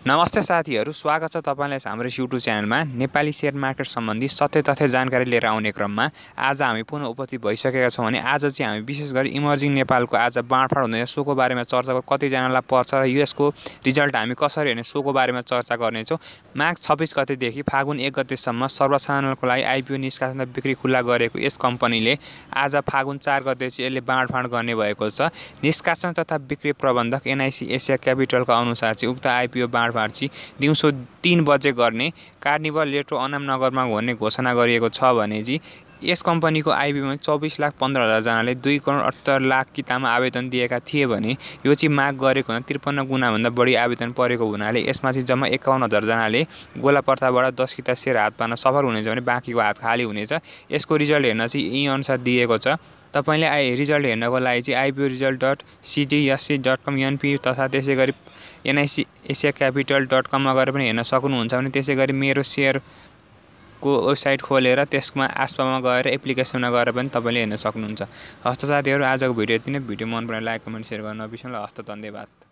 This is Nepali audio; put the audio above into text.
नमस्ते साथीहरू, स्वागत छ तपाईलाई हाम्रो युट्युब च्यानलमा। नेपाली शेयर मार्केट सम्बन्धी सत्य तथ्य जानकारी लिएर आउने क्रममा आज हामी पुनः उपस्थित भइसकेका छौँ भने आज चाहिँ हामी विशेष गरी इमर्जिङ नेपालको आज बाँडफाँड हुँदैछ सोको बारेमा चर्चा कतिजनालाई पर्छ र यसको रिजल्ट हामी कसरी हेर्ने सोको बारेमा चर्चा गर्नेछौँ। माघ 26 गतेदेखि फागुन 1 गतेसम्म सर्वसाधारणको लागि आइपिओ निष्कासन बिक्री खुल्ला गरेको यस कम्पनीले आज फागुन 4 गते चाहिँ यसले बाँडफाँड गर्ने भएको छ। निष्कासन तथा बिक्री प्रबन्धक एनआइसी एसिया क्यापिटलका अनुसार चाहिँ उक्त आइपिओ बाँडफाँड चाहिँ दिउँसो 3 बजे गर्ने कार्निभल लेट्रो अनामनगरमा हुने घोषणा गरिएको छ भने चाहिँ यस कम्पनीको आइपिओमा 24,15,000 जनाले 2,78,00,000 किताबमा आवेदन दिएका थिए भने यो चाहिँ माग गरेको हुँदा 53 गुणाभन्दा बढी आवेदन परेको हुनाले यसमा चाहिँ जम्मा 51,000 जनाले गोलापर्ताबाट 10 किता शेयर हात पार्न सफल हुनेछ भने बाँकीको हात खाली हुनेछ। यसको रिजल्ट हेर्न चाहिँ यी अनुसार दिएको छ। तपाईले रिजल्ट हेर्नको लागि चाहिँ ipo-result.ctsc.com एनपी तथा त्यसै गरी एनआइसी एसिया क्यापिटल.com मा गएर पनि हेर्न सक्नुहुन्छ भने त्यसै गरी मेरो शेयरको वेबसाइट खोलेर त्यसमा आसपासमा गएर एप्लिकेसनमा गएर पनि तपाईले हेर्न सक्नुहुन्छ। हस्त साथीहरू, आजको भिडियो यति नै। भिडियो मन परे लाइक कमेन्ट शेयर गर्न नबिर्सनु। हस्त धन्यवाद।